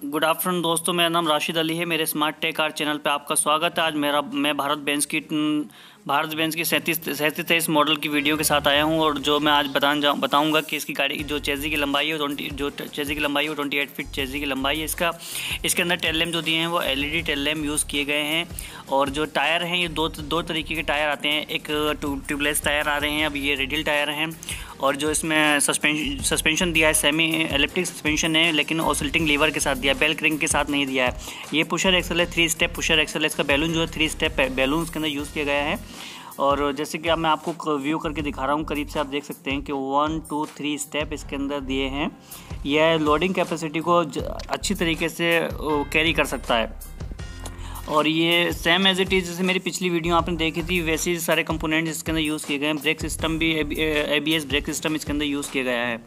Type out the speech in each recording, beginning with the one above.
Good afternoon दोस्तों, मेरा नाम राशिद अली है। मेरे स्मार्ट टेक कार चैनल पे आपका स्वागत है। आज मैं भारत बेंज की 37 मॉडल की वीडियो के साथ आया हूं और जो मैं आज बताऊंगा कि इसकी गाड़ी की जो चेज़ी की लंबाई है 28 फीट चेज़ी की लंबाई है। इसके अंदर टेल लैम्प जो दिए हैं वो LED टेल लैम्प यूज़ किए गए हैं। और जो टायर हैं ये दो तरीके के टायर आते हैं। एक ट्यूबलेस टायर आ रहे हैं, अब ये रेडियल टायर हैं। और जो इसमें सस्पेंशन दिया है सेमी इलेक्ट्रिक सस्पेंशन है, लेकिन ऑसिलेटिंग लीवर के साथ दिया है, बेल क्रिंग के साथ नहीं दिया है। ये पुशर एक्सल है, 3 स्टेप पुशर एक्सल है। इसका बैलून जो है 3 स्टेप बैलून इसके अंदर यूज़ किया गया है। और जैसे कि अब मैं आपको व्यू करके दिखा रहा हूँ, करीब से आप देख सकते हैं कि 1 2 3 स्टेप इसके अंदर दिए हैं। यह लोडिंग कैपेसिटी को अच्छी तरीके से कैरी कर सकता है। और ये सेम एज इट इज़ जैसे मेरी पिछली वीडियो आपने देखी थी वैसे ही सारे कंपोनेंट्स इसके अंदर यूज़ किए गए हैं। ब्रेक सिस्टम भी ABS ब्रेक सिस्टम इसके अंदर यूज़ किया गया है।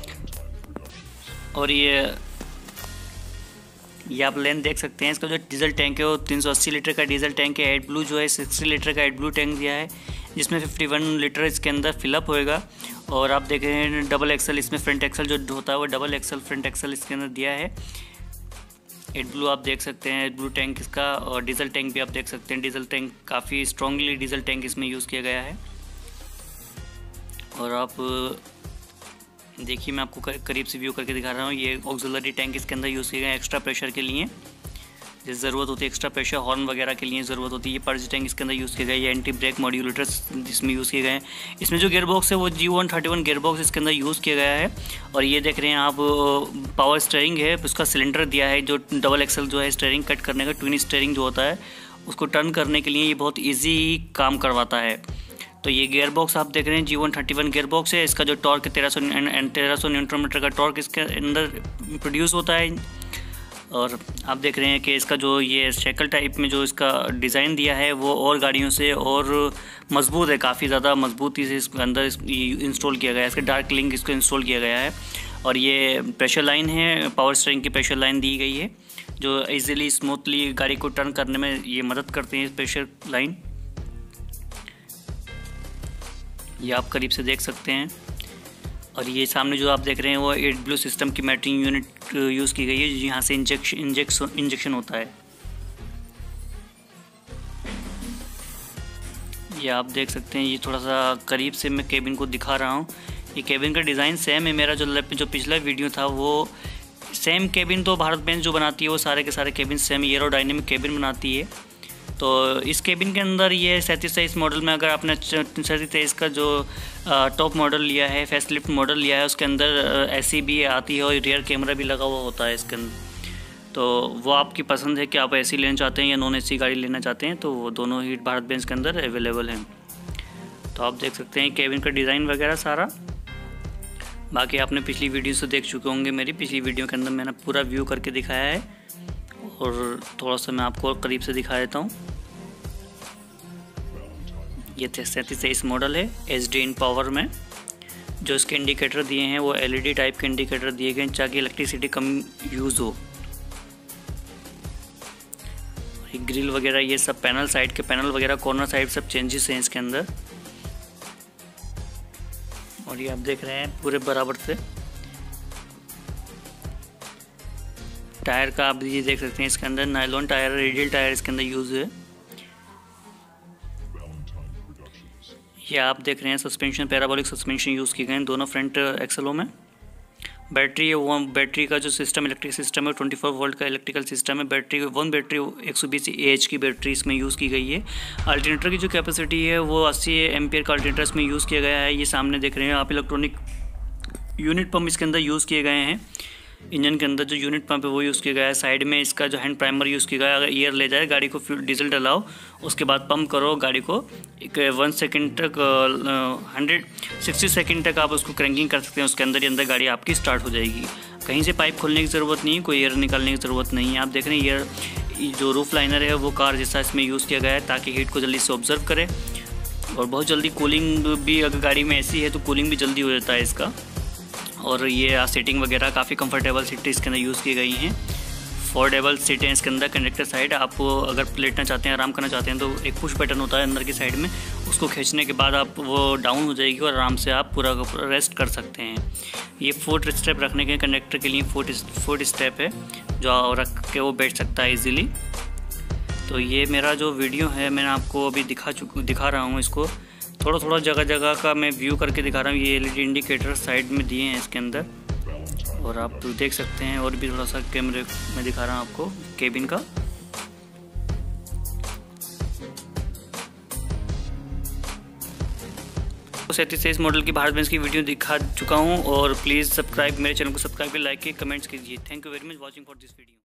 और ये आप लेंथ देख सकते हैं। इसका जो डीजल टैंक है वो 380 लीटर का डीजल टैंक है। एडब्लू जो है 60 लीटर का एडब्लू टैंक दिया है, जिसमें 51 लीटर इसके अंदर फिलअप होएगा। और आप देख रहे हैं डबल एक्सल, इसमें फ्रंट एक्सल जो होता है वो डबल एक्सल फ्रंट एक्सल इसके अंदर दिया है। एडब्लू आप देख सकते हैं, एडब्लू टैंक इसका। और डीजल टैंक भी आप देख सकते हैं। डीजल टैंक काफ़ी स्ट्रॉन्गली डीजल टैंक इसमें यूज़ किया गया है। और आप देखिए, मैं आपको करीब से व्यू करके दिखा रहा हूँ। ये ऑक्सिलरी टैंक इसके अंदर यूज़ किए गए हैं एक्स्ट्रा प्रेशर के लिए, जिस ज़रूरत होती है एक्स्ट्रा प्रेशर हॉर्न वगैरह के लिए ज़रूरत होती है। ये पर्ज टैंक इसके अंदर यूज़ किया गया है। ये एंटी ब्रेक मॉड्यूलेटर्स इसमें यूज़ किए गए हैं। इसमें जो गियर बॉक्स है वो G131 गियर बॉक्स इसके अंदर यूज़ किया गया है। और ये देख रहे हैं आप, पावर स्टीयरिंग है, उसका सिलेंडर दिया है जो डबल एक्सल जो है स्टीयरिंग कट करने का, ट्विन स्टीयरिंग जो होता है उसको टर्न करने के लिए ये बहुत ईजी काम करवाता है। तो ये गियर बॉक्स आप देख रहे हैं G131 गियर बॉक्स है। इसका जो टॉर्क 1300 न्यूटन मीटर का टॉर्क इसके अंदर प्रोड्यूस होता है। और आप देख रहे हैं कि इसका जो ये शेकल टाइप में जो इसका डिज़ाइन दिया है वो और गाड़ियों से और मजबूत है, काफ़ी ज़्यादा मजबूती से इसके अंदर इंस्टॉल किया गया है। इसका डार्क लिंक इसको इंस्टॉल किया गया है। और ये प्रेशर लाइन है, पावर स्टीयरिंग की प्रेशर लाइन दी गई है जो इजीली स्मूथली गाड़ी को टर्न करने में ये मदद करते हैं। प्रेशर लाइन ये आप करीब से देख सकते हैं। और ये सामने जो आप देख रहे हैं वो एडब्लू सिस्टम की मैटरिंग यूनिट यूज़ की गई है, यहाँ से इंजेक्शन होता है। ये आप देख सकते हैं। ये थोड़ा सा करीब से मैं केबिन को दिखा रहा हूँ। ये केबिन का डिज़ाइन सेम है। मेरा जो पिछला वीडियो था वो सेम केबिन तो भारत बेंज जो बनाती है वो सारे के सारे केबिन सेम एरोडायनेमिक केबिन बनाती है। तो इस केबिन के अंदर ये 37 मॉडल में अगर आपने 37 का जो टॉप मॉडल लिया है, फेस लिफ्ट मॉडल लिया है, उसके अंदर AC भी आती है और रियर कैमरा भी लगा हुआ होता है इसके अंदर। तो वो आपकी पसंद है कि आप AC लेना चाहते हैं या नॉन AC गाड़ी लेना चाहते हैं, तो वो दोनों ही भारत बेंज के अंदर अवेलेबल हैं। तो आप देख सकते हैं केबिन का डिज़ाइन वगैरह सारा। बाकी आपने पिछली वीडियो से देख चुके होंगे। मेरी पिछली वीडियो के अंदर मैंने पूरा व्यू करके दिखाया है। और थोड़ा सा मैं आपको करीब से दिखा देता हूँ। ये 37 मॉडल है HD इन पावर में। जो इसके इंडिकेटर दिए हैं वो LED टाइप के इंडिकेटर दिए गए हैं ताकि इलेक्ट्रिसिटी कम यूज़ हो। ग्रिल वगैरह ये सब पैनल, साइड के पैनल वगैरह, कॉर्नर साइड सब चेंजेस हैं इसके अंदर। और ये आप देख रहे हैं पूरे बराबर से टायर का आप ये देख सकते हैं। इसके अंदर नायलॉन टायर, रेडियल टायर इसके अंदर यूज़ है। ये आप देख रहे हैं सस्पेंशन, पैराबोलिक सस्पेंशन यूज़ किए गए हैं दोनों फ्रंट एक्सलों में। बैटरी है, वो बैटरी का जो सिस्टम इलेक्ट्रिक सिस्टम है 24 वोल्ट का इलेक्ट्रिकल सिस्टम है। बैटरी 120 AH की बैटरी इसमें यूज़ की गई है। अल्टरनेटर की जो कैपेसिटी है वो 80 एम्पियर का अल्टरनेटर इसमें यूज़ किया गया है। ये सामने देख रहे हैं आप, इलेक्ट्रॉनिक यूनिट पंप इसके अंदर यूज़ किए गए हैं। इंजन के अंदर जो यूनिट पंप है वो यूज़ किया गया है। साइड में इसका जो हैंड प्राइमर यूज़ किया गया है। अगर एयर ले जाए गाड़ी को, फ्यूल डीजल डलाओ, उसके बाद पंप करो गाड़ी को, 1 सेकंड तक 160 सेकंड तक आप उसको क्रैंकिंग कर सकते हैं। उसके अंदर ही अंदर गाड़ी आपकी स्टार्ट हो जाएगी। कहीं से पाइप खोलने की ज़रूरत नहीं है, कोई एयर निकालने की ज़रूरत नहीं है। आप देख रहे हैं एयर जो रूफ लाइनर है वो कार जैसा इसमें यूज़ किया गया है ताकि हीट को जल्दी से ऑब्जर्व करे। और बहुत जल्दी कूलिंग भी, अगर गाड़ी में ऐसी है तो कूलिंग भी जल्दी हो जाता है इसका। और ये सीटिंग वगैरह काफ़ी कंफर्टेबल सीटें इसके अंदर यूज़ की गई हैं। 4 डबल सीटें इसके अंदर। कंडक्टर साइड आप अगर लेटना चाहते हैं, आराम करना चाहते हैं तो एक पुश बटन होता है अंदर की साइड में, उसको खींचने के बाद आप वो डाउन हो जाएगी और आराम से आप पूरा का पूरा रेस्ट कर सकते हैं। ये 4 स्टेप रखने के कनेक्टर के लिए 4 स्टेप है जो रख के वो बैठ सकता है इजीली। तो ये मेरा जो वीडियो है मैंने आपको अभी दिखा रहा हूँ। इसको थोड़ा जगह जगह का मैं व्यू करके दिखा रहा हूँ। ये LED इंडिकेटर साइड में दिए हैं इसके अंदर, और आप देख सकते हैं। और भी थोड़ा सा कैमरे में दिखा रहा हूँ आपको केबिन का। तो 37 मॉडल की भारत बेंज की वीडियो दिखा चुका हूँ, और प्लीज़ सब्सक्राइब, मेरे चैनल को सब्सक्राइब कर, लाइक, कमेंट्स कीजिए। Thank you very much watching for this video.